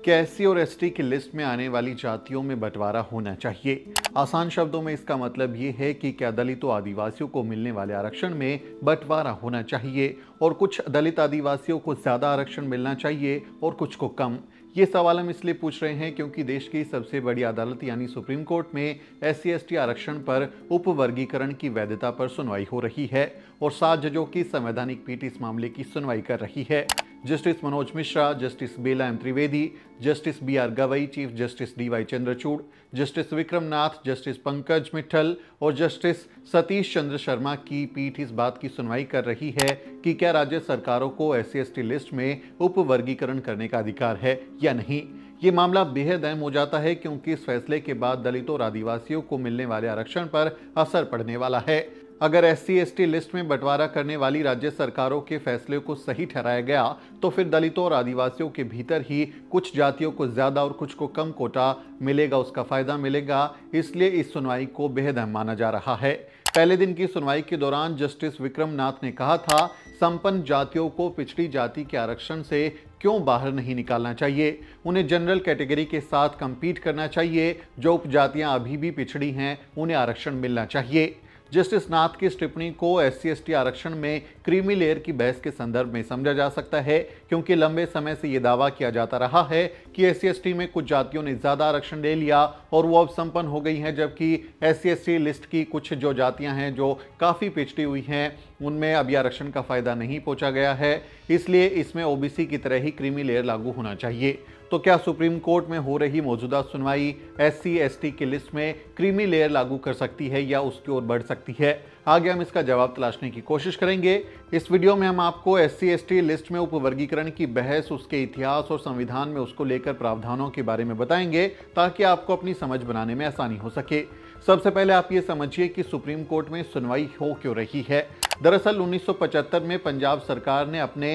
क्या एससी और एसटी की लिस्ट में आने वाली जातियों में बंटवारा होना चाहिए? आसान शब्दों में इसका मतलब ये है कि क्या दलितों आदिवासियों को मिलने वाले आरक्षण में बंटवारा होना चाहिए और कुछ दलित आदिवासियों को ज्यादा आरक्षण मिलना चाहिए और कुछ को कम। ये सवाल हम इसलिए पूछ रहे हैं क्योंकि देश की सबसे बड़ी अदालत यानी सुप्रीम कोर्ट में एससी एसटी आरक्षण पर उपवर्गीकरण की वैधता पर सुनवाई हो रही है और 7 जजों की संवैधानिक पीठ इस मामले की सुनवाई कर रही है। Justice Manoj Mishra, justice Bela M Trivedi, justice B R Gavai, chief justice D Y Chandrachud, justice Vikram Nath, justice Pankaj Mittal और जस्टिस सतीश चंद्र शर्मा की पीठ इस बात की सुनवाई कर रही है कि क्या राज्य सरकारों को एससी एसटी लिस्ट में उपवर्गीकरण करने का अधिकार है या नहीं। ये मामला बेहद अहम हो जाता है क्योंकि इस फैसले के बाद दलितों और आदिवासियों को मिलने वाले आरक्षण पर असर पड़ने वाला है। अगर एससी एसटी लिस्ट में बंटवारा करने वाली राज्य सरकारों के फैसले को सही ठहराया गया तो फिर दलितों और आदिवासियों के भीतर ही कुछ जातियों को ज्यादा और कुछ को कम कोटा मिलेगा, उसका फायदा मिलेगा। इसलिए इस सुनवाई को बेहद अहम माना जा रहा है। पहले दिन की सुनवाई के दौरान जस्टिस विक्रम नाथ ने कहा था, संपन्न जातियों को पिछड़ी जाति के आरक्षण से क्यों बाहर नहीं निकालना चाहिए, उन्हें जनरल कैटेगरी के साथ कंपीट करना चाहिए। जो उपजातियां अभी भी पिछड़ी हैं उन्हें आरक्षण मिलना चाहिए। जस्टिस नाथ की इस टिप्पणी को एससी एसटी आरक्षण में क्रीमी लेयर की बहस के संदर्भ में समझा जा सकता है क्योंकि लंबे समय से यह दावा किया जाता रहा है कि एससी एसटी में कुछ जातियों ने ज्यादा आरक्षण ले लिया और वो अब संपन्न हो गई हैं, जबकि एससी एसटी लिस्ट की कुछ जो जातियां हैं जो काफी पिछड़ी हुई हैं उनमें अभी आरक्षण का फायदा नहीं पहुंचा गया है। इसलिए इसमें ओबीसी की तरह ही क्रीमी लेयर लागू होना चाहिए। तो क्या सुप्रीम कोर्ट में हो रही मौजूदा सुनवाई एससी एसटी की लिस्ट में क्रीमी लेयर लागू कर सकती है या उसकी ओर बढ़ सकती है? आगे हम इसका जवाब तलाशने की कोशिश करेंगे। इस वीडियो में हम आपको एससी एसटी लिस्ट में उपवर्गीकरण की बहस, उसके इतिहास और संविधान में उसको लेकर प्रावधानों के बारे में बताएंगे ताकि आपको अपनी समझ बनाने में आसानी हो सके। सबसे पहले आप ये समझिए कि सुप्रीम कोर्ट में सुनवाई हो क्यों रही है। दरअसल 1975 में पंजाब सरकार ने अपने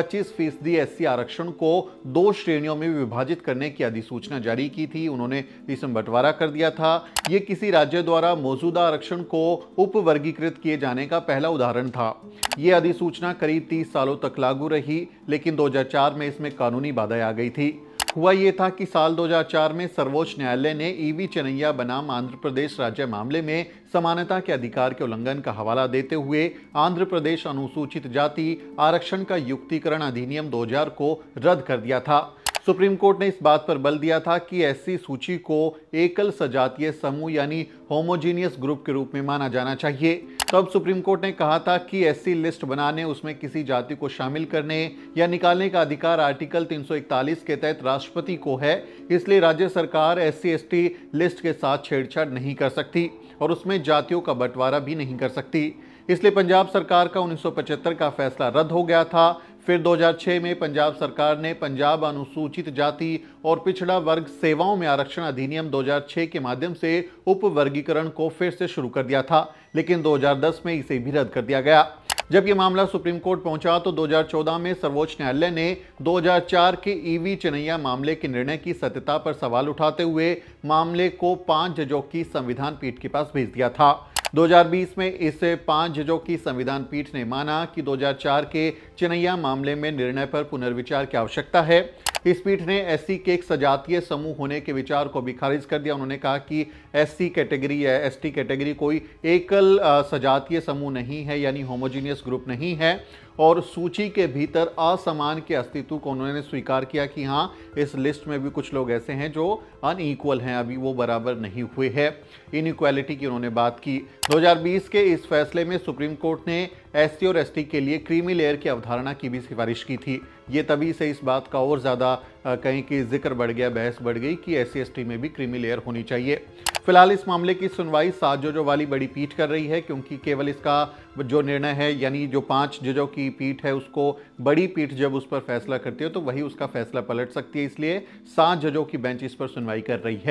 25% एससी आरक्षण को 2 श्रेणियों में विभाजित करने की अधिसूचना जारी की थी। उन्होंने इसमें बंटवारा कर दिया था। ये किसी राज्य द्वारा मौजूदा आरक्षण को उपवर्गीकृत किए जाने का पहला उदाहरण था। ये अधिसूचना करीब 30 सालों तक लागू रही, लेकिन 2004 में इसमें कानूनी बाधाएं आ गई थी। हुआ ये था कि साल 2004 में सर्वोच्च न्यायालय ने ईवी चेन्नैया बनाम आंध्र प्रदेश राज्य मामले में समानता के अधिकार के उल्लंघन का हवाला देते हुए आंध्र प्रदेश अनुसूचित जाति आरक्षण का युक्तिकरण अधिनियम 2000 को रद्द कर दिया था। सुप्रीम कोर्ट ने इस बात पर बल दिया था कि एससी सूची को एकल सजातीय समूह यानी होमोजीनियस ग्रुप के रूप में माना जाना चाहिए। तब सुप्रीम कोर्ट ने कहा था कि एससी लिस्ट बनाने, उसमें किसी जाति को शामिल करने या निकालने का अधिकार आर्टिकल 341 के तहत राष्ट्रपति को है। इसलिए राज्य सरकार एससी एसटी लिस्ट के साथ छेड़छाड़ नहीं कर सकती और उसमें जातियों का बंटवारा भी नहीं कर सकती। इसलिए पंजाब सरकार का 1975 का फैसला रद्द हो गया था। फिर 2006 में पंजाब सरकार ने पंजाब अनुसूचित जाति और पिछड़ा वर्ग सेवाओं में आरक्षण अधिनियम 2006 के माध्यम से उपवर्गीकरण को फिर से शुरू कर दिया था, लेकिन 2010 में इसे भी रद्द कर दिया गया। जब यह मामला सुप्रीम कोर्ट पहुंचा तो 2014 में सर्वोच्च न्यायालय ने 2004 के ईवी चेन्नैया मामले के निर्णय की सत्यता पर सवाल उठाते हुए मामले को 5 जजों की संविधान पीठ के पास भेज दिया था। 2020 में इस 5 जजों की संविधान पीठ ने माना कि 2004 के चेन्नैया मामले में निर्णय पर पुनर्विचार की आवश्यकता है। इस पीठ ने एससी के एक सजातीय समूह होने के विचार को भी खारिज कर दिया। उन्होंने कहा कि एससी कैटेगरी या एसटी कैटेगरी कोई एकल सजातीय समूह नहीं है, यानी होमोजीनियस ग्रुप नहीं है, और सूची के भीतर असमान के अस्तित्व को उन्होंने स्वीकार किया कि हाँ, इस लिस्ट में भी कुछ लोग ऐसे हैं जो अनइक्वल हैं, अभी वो बराबर नहीं हुए हैं। इनइक्वालिटी की उन्होंने बात की। 2020 के इस फैसले में सुप्रीम कोर्ट ने एससी और एसटी के लिए क्रीमी लेयर की अवधारणा की भी सिफारिश की थी। ये तभी से इस बात का और ज़्यादा कहीं की जिक्र बढ़ गया, बहस बढ़ गई कि एससी एसटी में भी क्रीमी लेयर होनी चाहिए। फिलहाल इस मामले की सुनवाई 7 जजों वाली बड़ी पीठ कर रही है क्योंकि केवल इसका जो निर्णय है, यानी जो 5 जजों की पीठ है, उसको बड़ी पीठ जब उस पर फैसला करती है तो वही उसका फैसला पलट सकती है। इसलिए 7 जजों की बेंच इस पर सुनवाई कर रही है।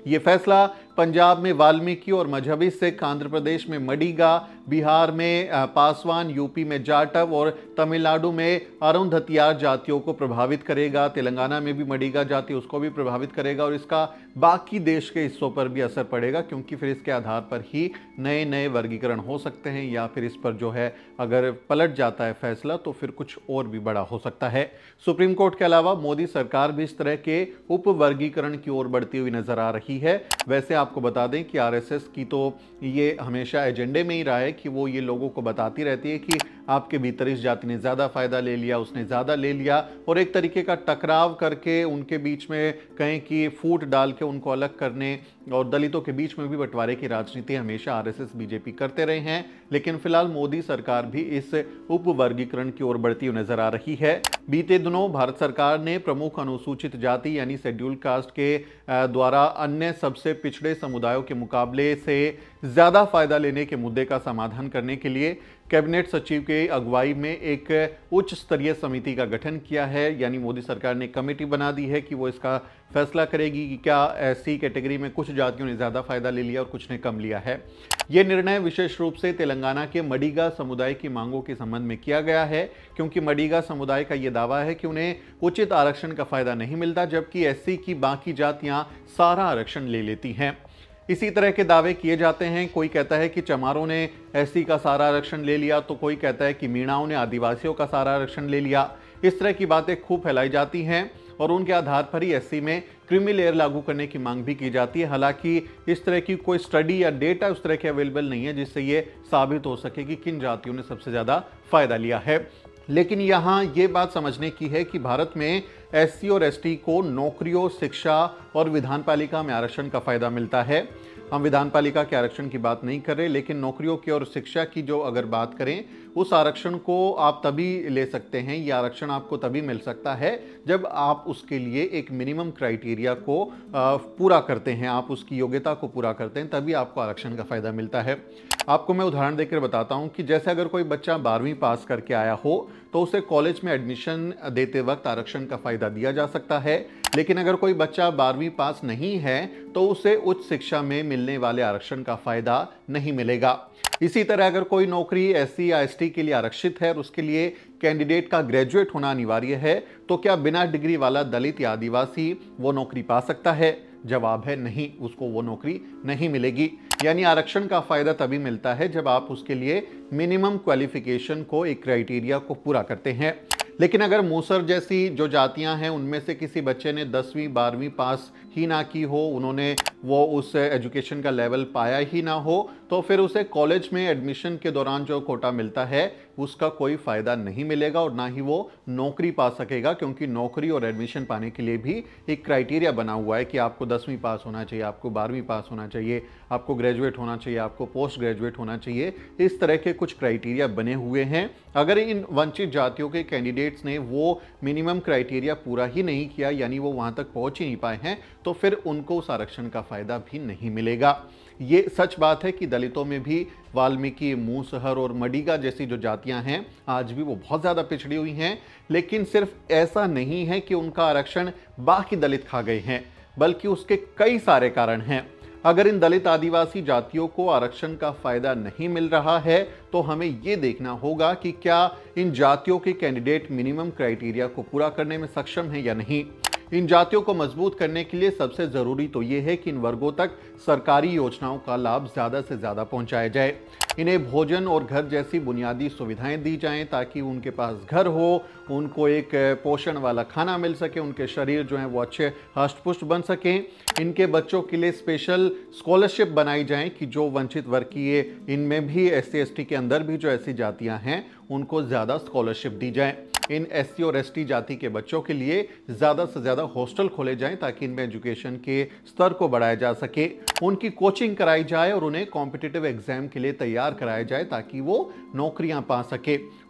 ये फैसला पंजाब में वाल्मीकि और मजहबी सिख, आंध्र प्रदेश में मडिगा, बिहार में पासवान, यूपी में जाटव और तमिलनाडु में अरुंधतियार जातियों को प्रभावित करेगा। तेलंगाना में भी मडिगा जाति, उसको भी प्रभावित करेगा और इसका बाकी देश के हिस्सों पर भी असर पड़ेगा, क्योंकि फिर इसके आधार पर ही नए नए वर्गीकरण हो सकते हैं, या फिर इस पर जो है अगर पलट जाता है फैसला तो फिर कुछ और भी बड़ा हो सकता है। सुप्रीम कोर्ट के अलावा मोदी सरकार भी इस तरह के उप वर्गीकरण की ओर बढ़ती हुई नजर आ रही है। वैसे आपको बता दें कि आरएसएस की तो ये हमेशा एजेंडे में ही रहा है कि वो ये लोगों को बताती रहती है कि आपके भीतर इस जाति ने ज़्यादा फायदा ले लिया, उसने ज़्यादा ले लिया, और एक तरीके का टकराव करके उनके बीच में कहें कि फूट डाल के उनको अलग करने और दलितों के बीच में भी बंटवारे की राजनीति हमेशा आरएसएस बीजेपी करते रहे हैं। लेकिन फिलहाल मोदी सरकार भी इस उप वर्गीकरण की ओर बढ़ती हुई नजर आ रही है। बीते दिनों भारत सरकार ने प्रमुख अनुसूचित जाति यानी शेड्यूल्ड कास्ट के द्वारा अन्य सबसे पिछड़े समुदायों के मुकाबले से ज्यादा फायदा लेने के मुद्दे का समाधान करने के लिए कैबिनेट सचिव के अगुवाई में एक उच्च स्तरीय समिति का गठन किया है। यानी मोदी सरकार ने कमेटी बना दी है कि वो इसका फैसला करेगी कि क्या ऐसी कैटेगरी में कुछ जातियों ने ज़्यादा फायदा ले लिया और कुछ ने कम लिया है। ये निर्णय विशेष रूप से तेलंगाना के मडिगा समुदाय की मांगों के संबंध में किया गया है, क्योंकि मडिगा समुदाय का ये दावा है कि उन्हें उचित आरक्षण का फायदा नहीं मिलता, जबकि एससी की बाकी जातियां सारा आरक्षण ले लेती हैं। इसी तरह के दावे किए जाते हैं। कोई कहता है कि चमारों ने एससी का सारा आरक्षण ले लिया, तो कोई कहता है कि मीणाओं ने आदिवासियों का सारा आरक्षण ले लिया। इस तरह की बातें खूब फैलाई जाती हैं और उनके आधार पर ही एससी में क्रीमी लेयर लागू करने की मांग भी की जाती है। हालांकि इस तरह की कोई स्टडी या डेटा उस तरह के अवेलेबल नहीं है जिससे ये साबित हो सके कि किन जातियों ने सबसे ज़्यादा फायदा लिया है। लेकिन यहाँ ये बात समझने की है कि भारत में एससी और एसटी को नौकरियों, शिक्षा और विधानपालिका में आरक्षण का फायदा मिलता है। हम विधानपालिका के आरक्षण की बात नहीं कर रहे, लेकिन नौकरियों की और शिक्षा की जो अगर बात करें, उस आरक्षण को आप तभी ले सकते हैं, ये आरक्षण आपको तभी मिल सकता है जब आप उसके लिए एक मिनिमम क्राइटेरिया को पूरा करते हैं, आप उसकी योग्यता को पूरा करते हैं, तभी आपको आरक्षण का फायदा मिलता है। आपको मैं उदाहरण देकर बताता हूं कि जैसे अगर कोई बच्चा 12वीं पास करके आया हो तो उसे कॉलेज में एडमिशन देते वक्त आरक्षण का फायदा दिया जा सकता है। लेकिन अगर कोई बच्चा 12वीं पास नहीं है तो उसे उच्च शिक्षा में मिलने वाले आरक्षण का फायदा नहीं मिलेगा। इसी तरह अगर कोई नौकरी एससी या एसटी के लिए आरक्षित है और उसके लिए कैंडिडेट का ग्रेजुएट होना अनिवार्य है, तो क्या बिना डिग्री वाला दलित या आदिवासी वो नौकरी पा सकता है? जवाब है नहीं, उसको वो नौकरी नहीं मिलेगी। यानी आरक्षण का फायदा तभी मिलता है जब आप उसके लिए मिनिमम क्वालिफिकेशन को, एक क्राइटेरिया को पूरा करते हैं। लेकिन अगर मूसर जैसी जो जातियां हैं उनमें से किसी बच्चे ने 10वीं 12वीं पास ही ना की हो, उन्होंने वो उस एजुकेशन का लेवल पाया ही ना हो, तो फिर उसे कॉलेज में एडमिशन के दौरान जो कोटा मिलता है उसका कोई फ़ायदा नहीं मिलेगा और ना ही वो नौकरी पा सकेगा, क्योंकि नौकरी और एडमिशन पाने के लिए भी एक क्राइटेरिया बना हुआ है कि आपको 10वीं पास होना चाहिए, आपको 12वीं पास होना चाहिए, आपको ग्रेजुएट होना चाहिए, आपको पोस्ट ग्रेजुएट होना चाहिए। इस तरह के कुछ क्राइटेरिया बने हुए हैं। अगर इन वंचित जातियों के कैंडिडेट्स ने वो मिनिमम क्राइटेरिया पूरा ही नहीं किया, यानी वो वहाँ तक पहुँच ही नहीं पाए हैं, तो फिर उनको उस आरक्षण का फ़ायदा भी नहीं मिलेगा। ये सच बात है कि दलितों में भी वाल्मीकि, मूसहर और मडिगा जैसी जो जातियां हैं आज भी वो बहुत ज़्यादा पिछड़ी हुई हैं। लेकिन सिर्फ ऐसा नहीं है कि उनका आरक्षण बाकी दलित खा गए हैं, बल्कि उसके कई सारे कारण हैं। अगर इन दलित आदिवासी जातियों को आरक्षण का फायदा नहीं मिल रहा है तो हमें ये देखना होगा कि क्या इन जातियों के कैंडिडेट मिनिमम क्राइटेरिया को पूरा करने में सक्षम हैं या नहीं। इन जातियों को मजबूत करने के लिए सबसे जरूरी तो ये है कि इन वर्गों तक सरकारी योजनाओं का लाभ ज्यादा से ज्यादा पहुंचाया जाए। इन्हें भोजन और घर जैसी बुनियादी सुविधाएं दी जाएं ताकि उनके पास घर हो, उनको एक पोषण वाला खाना मिल सके, उनके शरीर जो है वो अच्छे हष्ट-पुष्ट बन सकें। इनके बच्चों के लिए स्पेशल स्कॉलरशिप बनाई जाएं कि जो वंचित वर्ग की ये, इनमें भी एससी एसटी के अंदर भी जो ऐसी जातियां हैं उनको ज़्यादा स्कॉलरशिप दी जाए। इन एससी और एसटी जाति के बच्चों के लिए ज़्यादा से ज़्यादा हॉस्टल खोले जाएं ताकि इनमें एजुकेशन के स्तर को बढ़ाया जा सके, उनकी कोचिंग कराई जाए और उन्हें कॉम्पिटिटिव एग्जाम के लिए तैयार कराया जाए ताकि वो नौकरियां पा सके।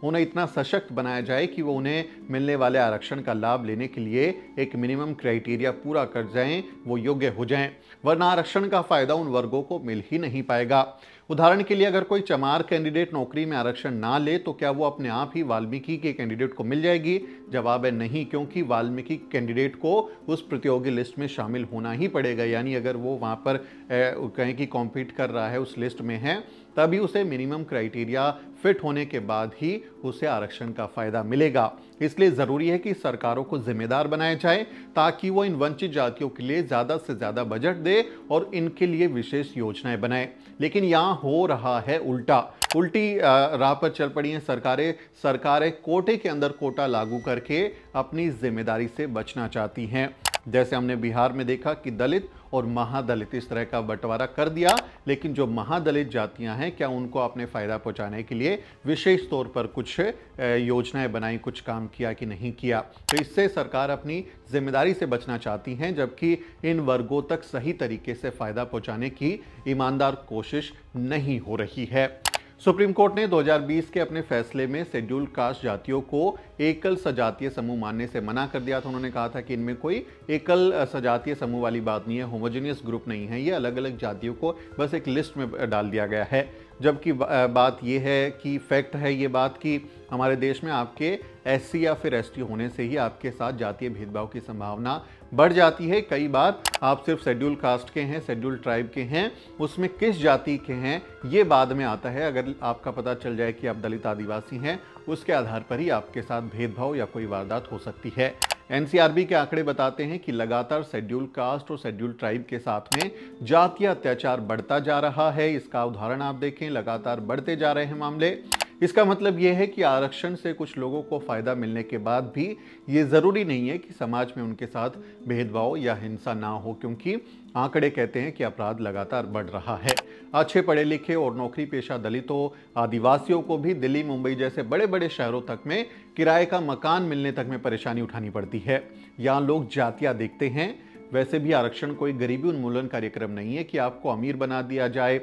उन्हें इतना सशक्त बनाया जाए कि वो उन्हें मिलने वाले आरक्षण का लाभ लेने के लिए एक मिनिमम क्राइटेरिया पूरा कर जाएं, वो योग्य हो जाएं, वरना आरक्षण का फायदा उन वर्गों को मिल ही नहीं पाएगा। उदाहरण के लिए अगर कोई चमार कैंडिडेट नौकरी में आरक्षण ना ले तो क्या वो अपने आप ही वाल्मीकि के कैंडिडेट को मिल जाएगी? जवाब है नहीं, क्योंकि वाल्मीकि कैंडिडेट को उस प्रतियोगी लिस्ट में शामिल होना ही पड़ेगा। यानी अगर वो वहाँ पर कहें कि कॉम्पीट कर रहा है, उस लिस्ट में है, तभी उसे मिनिमम क्राइटेरिया फिट होने के बाद ही उसे आरक्षण का फायदा मिलेगा। इसलिए ज़रूरी है कि सरकारों को जिम्मेदार बनाया जाए ताकि वो इन वंचित जातियों के लिए ज़्यादा से ज़्यादा बजट दे और इनके लिए विशेष योजनाएं बनाए। लेकिन यहाँ हो रहा है उल्टी राह पर चल पड़ी हैं सरकारें कोटे के अंदर कोटा लागू करके अपनी जिम्मेदारी से बचना चाहती हैं। जैसे हमने बिहार में देखा कि दलित और महादलित इस तरह का बंटवारा कर दिया, लेकिन जो महादलित जातियां हैं क्या उनको अपने फायदा पहुंचाने के लिए विशेष तौर पर कुछ योजनाएं बनाई, कुछ काम किया कि नहीं किया? तो इससे सरकार अपनी जिम्मेदारी से बचना चाहती हैं, जबकि इन वर्गों तक सही तरीके से फायदा पहुंचाने की ईमानदार कोशिश नहीं हो रही है। सुप्रीम कोर्ट ने 2020 के अपने फैसले में शेड्यूल्ड कास्ट जातियों को एकल सजातीय समूह मानने से मना कर दिया था। उन्होंने कहा था कि इनमें कोई एकल सजातीय समूह वाली बात नहीं है, होमोजेनियस ग्रुप नहीं है, ये अलग अलग जातियों को बस एक लिस्ट में डाल दिया गया है। जबकि बात यह है कि फैक्ट है ये बात कि हमारे देश में आपके एससी या फिर एसटी होने से ही आपके साथ जातीय भेदभाव की संभावना बढ़ जाती है। कई बार आप सिर्फ शेड्यूल कास्ट के हैं, शेड्यूल ट्राइब के हैं, उसमें किस जाति के हैं ये बाद में आता है। अगर आपका पता चल जाए कि आप दलित आदिवासी हैं, उसके आधार पर ही आपके साथ भेदभाव या कोई वारदात हो सकती है। एनसीआरबी के आंकड़े बताते हैं कि लगातार शेड्यूल कास्ट और शेड्यूल ट्राइब के साथ में जातीय अत्याचार बढ़ता जा रहा है। इसका उदाहरण आप देखें, लगातार बढ़ते जा रहे हैं मामले। इसका मतलब यह है कि आरक्षण से कुछ लोगों को फायदा मिलने के बाद भी ये जरूरी नहीं है कि समाज में उनके साथ भेदभाव या हिंसा ना हो, क्योंकि आंकड़े कहते हैं कि अपराध लगातार बढ़ रहा है। अच्छे पढ़े लिखे और नौकरी पेशा दलितों, आदिवासियों को भी दिल्ली, मुंबई जैसे बड़े बड़े शहरों तक में किराए का मकान मिलने तक में परेशानी उठानी पड़ती है। यहाँ लोग जातियां देखते हैं। वैसे भी आरक्षण कोई गरीबी उन्मूलन कार्यक्रम नहीं है कि आपको अमीर बना दिया जाए,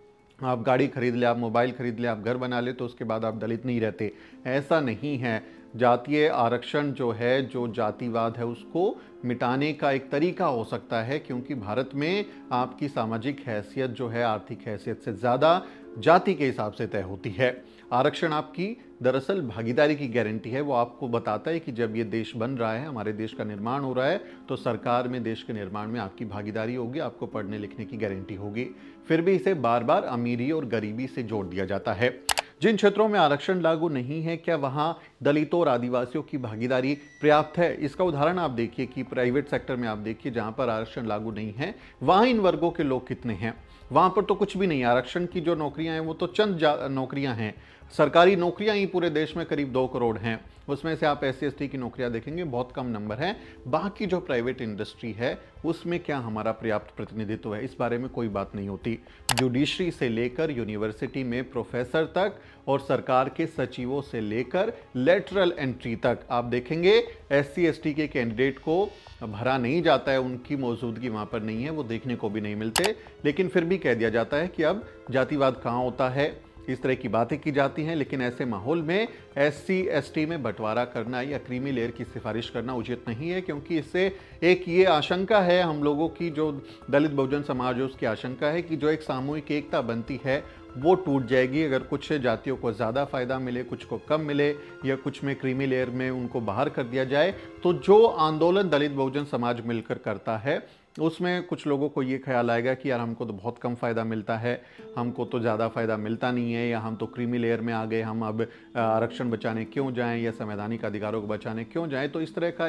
आप गाड़ी खरीद ले, आप मोबाइल खरीद ले, आप घर बना ले तो उसके बाद आप दलित नहीं रहते। ऐसा नहीं है। जातीय आरक्षण जो है, जो जातिवाद है, उसको मिटाने का एक तरीका हो सकता है, क्योंकि भारत में आपकी सामाजिक हैसियत जो है आर्थिक हैसियत से ज़्यादा जाति के हिसाब से तय होती है। आरक्षण आपकी दरअसल भागीदारी की गारंटी है। वो आपको बताता है कि जब ये देश बन रहा है, हमारे देश का निर्माण हो रहा है, तो सरकार में, देश के निर्माण में आपकी भागीदारी होगी, आपको पढ़ने लिखने की गारंटी होगी। फिर भी इसे बार बार अमीरी और गरीबी से जोड़ दिया जाता है। जिन क्षेत्रों में आरक्षण लागू नहीं है, क्या वहां दलितों और आदिवासियों की भागीदारी पर्याप्त है? इसका उदाहरण आप देखिए कि प्राइवेट सेक्टर में आप देखिए, जहां पर आरक्षण लागू नहीं है, वहां इन वर्गों के लोग कितने हैं? वहां पर तो कुछ भी नहीं है। आरक्षण की जो नौकरियां हैं वो तो चंद नौकरियां हैं। सरकारी नौकरियां ही पूरे देश में करीब 2 करोड़ हैं। उसमें से आप एससी एसटी की नौकरियां देखेंगे, बहुत कम नंबर है। बाकी जो प्राइवेट इंडस्ट्री है उसमें क्या हमारा पर्याप्त प्रतिनिधित्व है, इस बारे में कोई बात नहीं होती। जुडिशरी से लेकर यूनिवर्सिटी में प्रोफेसर तक और सरकार के सचिवों से लेकर लेटरल एंट्री तक आप देखेंगे एससी एसटी के कैंडिडेट को भरा नहीं जाता है, उनकी मौजूदगी वहाँ पर नहीं है, वो देखने को भी नहीं मिलते। लेकिन फिर भी कह दिया जाता है कि अब जातिवाद कहाँ होता है, इस तरह की बातें की जाती हैं। लेकिन ऐसे माहौल में एससी एसटी में बंटवारा करना या क्रीमी लेयर की सिफारिश करना उचित नहीं है, क्योंकि इससे एक ये आशंका है हम लोगों की, जो दलित बहुजन समाज है उसकी आशंका है कि जो एक सामूहिक एकता बनती है वो टूट जाएगी अगर कुछ जातियों को ज़्यादा फायदा मिले, कुछ को कम मिले, या कुछ में क्रीमी लेयर में उनको बाहर कर दिया जाए। तो जो आंदोलन दलित बहुजन समाज मिलकर करता है उसमें कुछ लोगों को ये ख्याल आएगा कि यार हमको तो बहुत कम फ़ायदा मिलता है, हमको तो ज़्यादा फ़ायदा मिलता नहीं है, या हम तो क्रीमी लेयर में आ गए, हम अब आरक्षण बचाने क्यों जाएं या संवैधानिक अधिकारों को बचाने क्यों जाएं। तो इस तरह का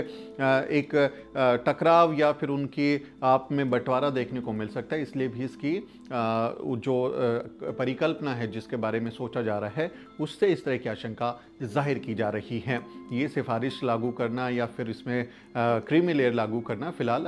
एक टकराव या फिर उनकी आप में बंटवारा देखने को मिल सकता है। इसलिए भी इसकी जो परिकल्पना है जिसके बारे में सोचा जा रहा है उससे इस तरह की आशंका जाहिर की जा रही है। ये सिफारिश लागू करना या फिर इसमें क्रीमी लेयर लागू करना फिलहाल अभी उचित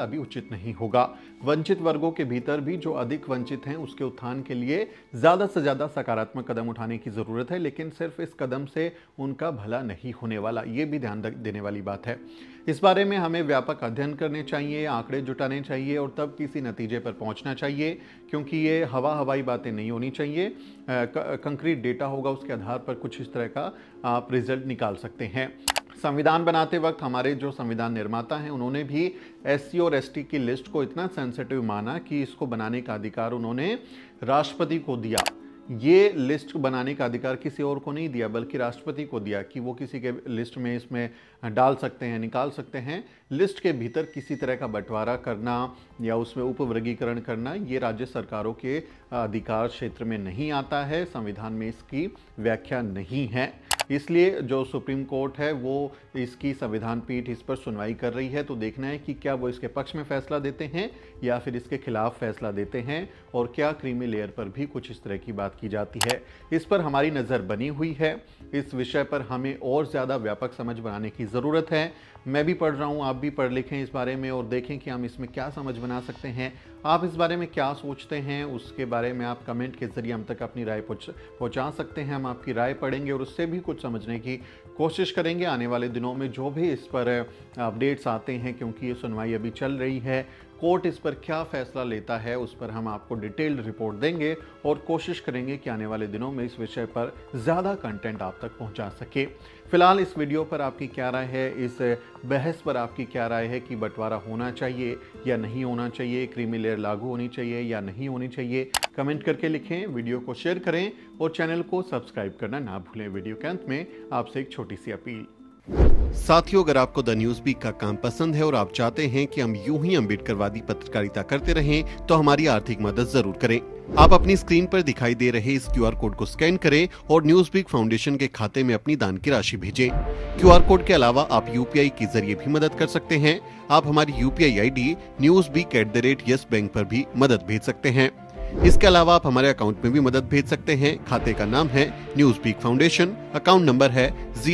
वंचित नहीं होगा। वंचित वर्गों के भीतर भी जो अधिक वंचित हैं उसके उत्थान के लिए ज़्यादा से ज़्यादा सकारात्मक कदम उठाने की ज़रूरत है, लेकिन सिर्फ इस कदम से उनका भला नहीं होने वाला, ये भी ध्यान देने वाली बात है। इस बारे में हमें व्यापक अध्ययन करने चाहिए, आंकड़े जुटाने चाहिए और तब किसी नतीजे पर पहुंचना चाहिए, क्योंकि ये हवाई बातें नहीं होनी चाहिए। कंक्रीट डेटा होगा, उसके आधार पर कुछ इस तरह का आप रिजल्ट निकाल सकते हैं। संविधान बनाते वक्त हमारे जो संविधान निर्माता हैं उन्होंने भी SC और ST की लिस्ट को इतना सेंसिटिव माना कि इसको बनाने का अधिकार उन्होंने राष्ट्रपति को दिया। ये लिस्ट बनाने का अधिकार किसी और को नहीं दिया, बल्कि राष्ट्रपति को दिया कि वो किसी के लिस्ट में इसमें डाल सकते हैं, निकाल सकते हैं। लिस्ट के भीतर किसी तरह का बंटवारा करना या उसमें उपवर्गीकरण करना ये राज्य सरकारों के अधिकार क्षेत्र में नहीं आता है, संविधान में इसकी व्याख्या नहीं है। इसलिए जो सुप्रीम कोर्ट है वो इसकी संविधान पीठ इस पर सुनवाई कर रही है, तो देखना है कि क्या वो इसके पक्ष में फैसला देते हैं या फिर इसके खिलाफ फैसला देते हैं, और क्या क्रीमी लेयर पर भी कुछ इस तरह की बात की जाती है। इस पर हमारी नज़र बनी हुई है। इस विषय पर हमें और ज़्यादा व्यापक समझ बनाने की ज़रूरत है। मैं भी पढ़ रहा हूँ, आप भी पढ़ लिखें इस बारे में और देखें कि हम इसमें क्या समझ बना सकते हैं। आप इस बारे में क्या सोचते हैं उसके बारे में आप कमेंट के ज़रिए हम तक अपनी राय पहुँचा सकते हैं। हम आपकी राय पढ़ेंगे और उससे भी कुछ समझने की कोशिश करेंगे। आने वाले दिनों में जो भी इस पर अपडेट्स आते हैं, क्योंकि ये सुनवाई अभी चल रही है, कोर्ट इस पर क्या फैसला लेता है उस पर हम आपको डिटेल्ड रिपोर्ट देंगे और कोशिश करेंगे कि आने वाले दिनों में इस विषय पर ज़्यादा कंटेंट आप तक पहुंचा सके। फिलहाल इस वीडियो पर आपकी क्या राय है, इस बहस पर आपकी क्या राय है कि बंटवारा होना चाहिए या नहीं होना चाहिए, क्रीमी लेयर लागू होनी चाहिए या नहीं होनी चाहिए, कमेंट करके लिखें। वीडियो को शेयर करें और चैनल को सब्सक्राइब करना ना भूलें। वीडियो के अंत में आपसे एक छोटी सी अपील। साथियों, अगर आपको द न्यूज वीक का काम पसंद है और आप चाहते हैं कि हम यूं ही अम्बेडकरवादी पत्रकारिता करते रहें, तो हमारी आर्थिक मदद जरूर करें। आप अपनी स्क्रीन पर दिखाई दे रहे इस QR कोड को स्कैन करें और न्यूज वीक फाउंडेशन के खाते में अपनी दान की राशि भेजें। QR कोड के अलावा आप UPI के जरिए भी मदद कर सकते हैं। आप हमारी UPI ID newsweek@YesBank पर भी मदद भेज सकते हैं। इसके अलावा आप हमारे अकाउंट में भी मदद भेज सकते हैं। खाते का नाम है news week foundation, account number है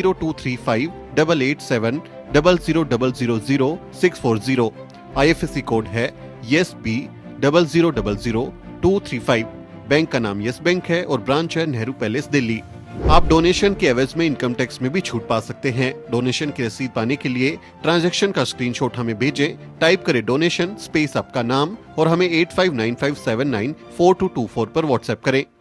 02358800000640। IFSC कोड है YesB000235। बैंक का नाम यस बैंक है और ब्रांच है नेहरू पैलेस, दिल्ली। आप डोनेशन के एवज में इनकम टैक्स में भी छूट पा सकते हैं। डोनेशन की रसीद पाने के लिए ट्रांजैक्शन का स्क्रीनशॉट हमें भेजें। टाइप करें डोनेशन स्पेस आपका नाम और हमें 8595794224 पर व्हाट्सएप करें।